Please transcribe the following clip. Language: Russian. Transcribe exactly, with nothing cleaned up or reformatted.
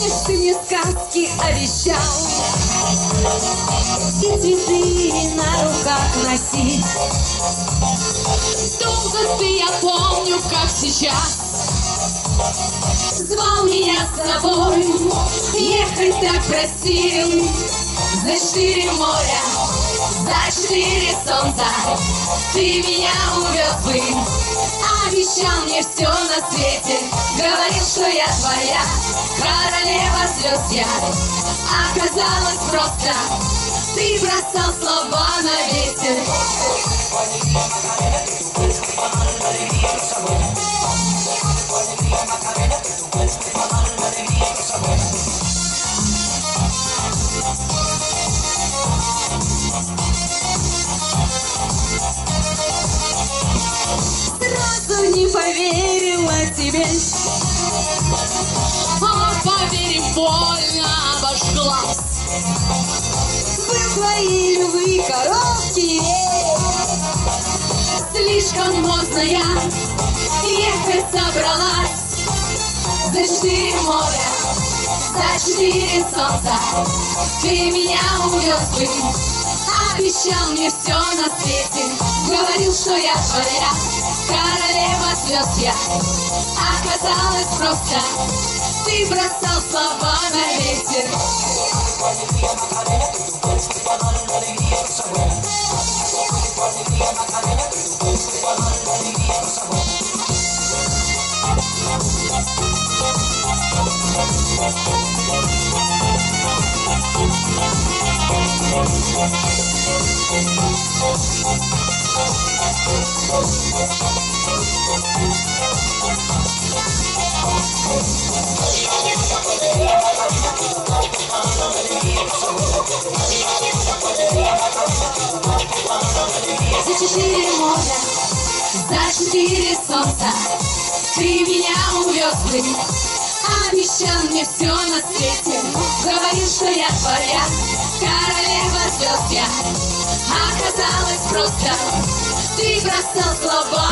Помнишь, ты мне сказки обещал и цветы на руках носить. Долго ты, я помню, как сейчас, звал меня с собой, ехать так просил. За четыре моря, за четыре солнца ты меня увез бы. Обещал мне все на свете, говорил, что я твоя королева слез я. Оказалось просто, ты бросал слова на ветер. Сразу не поверила тебе, а поверим, больно обожглась. был твои львы коровки, слишком поздно я ехать собралась. За четыре моря, за четыре солнца ты меня увез бы. Обещал мне все на свете, говорил, что я твоя королева слез я. Оказалось просто, ты бросал слова на ветер. За четыре моря, за четыре солнца ты меня увез бы. Обещал мне все на свете, говорил, что я твоя королева слез я. Оказалось просто, ты бросал слова